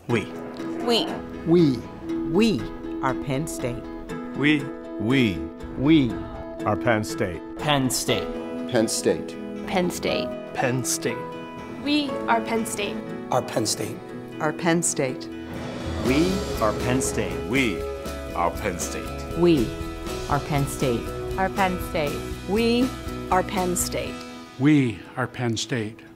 We. We. We. We are Penn State. We. We are Penn State. Penn State. Penn State. Penn State. Penn State. We are Penn State. Our Penn State. Our Penn State. We are Penn State. We are Penn State. We are Penn State. Our Penn State. We are Penn State. We are Penn State.